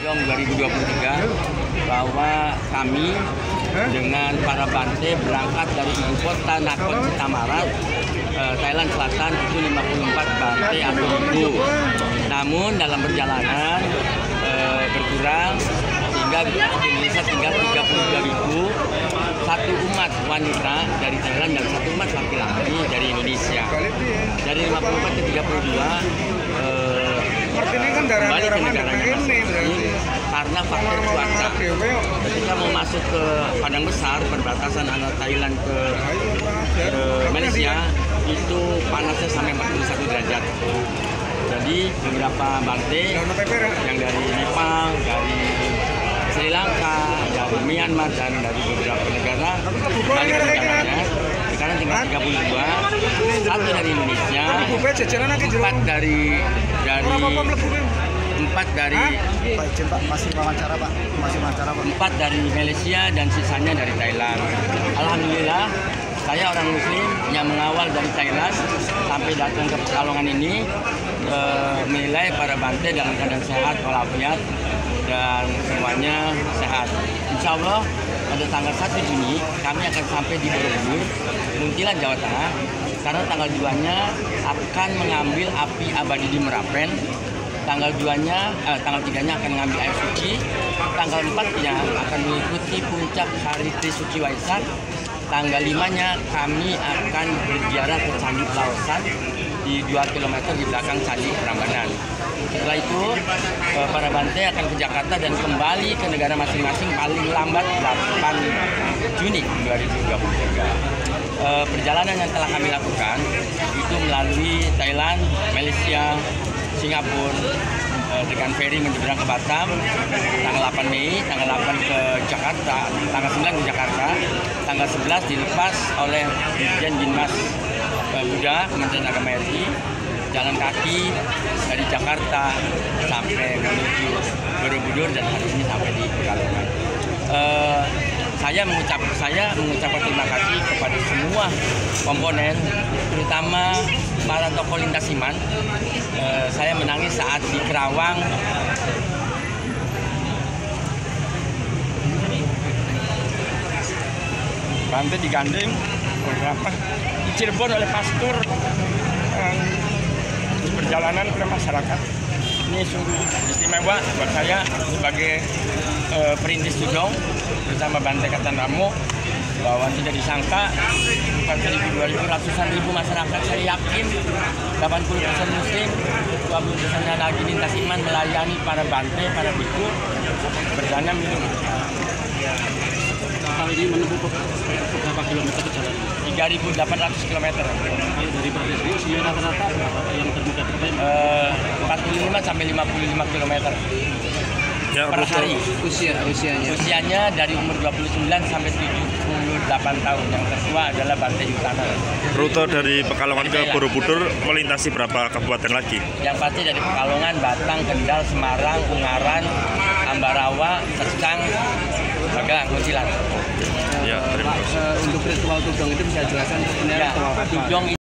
Tudong 2023 bahwa kami dengan para Bante berangkat dari ibu kota Nakhon Sitamarat, Thailand Selatan itu 54 Bante atau ibu. Namun dalam perjalanan berkurang sehingga di Indonesia tinggal 32.000, satu umat wanita dari Thailand dan satu umat laki-laki dari Indonesia. Dari 54 ke 32 ini kan darah kembali ke orang negaranya masing-masing karena faktor cuaca. Ketika mau masuk ke padang besar perbatasan antara Thailand ke Malaysia itu panasnya sampai 41 derajat. Jadi beberapa Bante yang dari Nepal, dari Sri Lanka, dari Myanmar dan dari beberapa negara kembali ke negaranya. Sekarang tinggal 32, satu dari Indonesia, empat dari Malaysia dan sisanya dari Thailand. Alhamdulillah, saya orang Muslim yang mengawal dari Thailand sampai datang ke Pekalongan ini menilai para Bante dalam keadaan sehat walafiat dan semuanya sehat. Insya Allah pada tanggal 1 Juni kami akan sampai di Borobudur, Munthilan, Jawa Tengah. Karena tanggal 2-nya akan mengambil api abadi di Merapen. Tanggal 3-nya akan mengambil air suci. Tanggal 4-nya akan mengikuti puncak hari Trisuci Waisak. Tanggal 5-nya kami akan berziarah ke Candi Pelausan di 2 km di belakang Candi Prambanan. Setelah itu para Bante akan ke Jakarta dan kembali ke negara masing-masing paling lambat 8 Juni 2023. Perjalanan yang telah kami lakukan itu melalui Thailand, Malaysia, Singapura, dengan ferry menyeberang ke Batam tanggal 8 Mei, tanggal 8 ke Jakarta, tanggal 9 ke Jakarta, tanggal 11 dilepas oleh Dirjen Binmas Buddha Kementerian Agama RI, jalan kaki dari Jakarta sampai menuju Borobudur dan hari ini sampai di Pekalongan. Saya mengucapkan terima kasih kepada semua komponen, terutama para tokoh lintas iman. Saya menangis saat di Kerawang Bante digandeng beberapa di Cirebon oleh pastor di perjalanan ke masyarakat. Ini sungguh istimewa buat saya sebagai perintis Tudong bersama Bante Katanamo, bahwa tidak disangka bukan 1.000, 2.000, ratusan ribu masyarakat. Saya yakin 80% Muslim, 20%-nya lagi lintas iman melayani para Bante, para biku berdana minum. Kali ini menempuh berapa kilometer perjalanan? 3.800 km. Dari Bante usia rata-rata yang termuda 45 sampai 55 km per hari. Usianya dari umur 29 sampai 78 tahun. Yang tertua adalah Bante Yutana. Rute dari Pekalongan ke Borobudur melintasi berapa kabupaten lagi? Yang pasti dari Pekalongan, Batang, Kendal, Semarang, Ungaran, Ambarawa, Secang, Magelang, Munthilan. Ya, terima kasih. Untuk ritual Tudong itu bisa jelaskan sebenarnya ritual apa? Tudong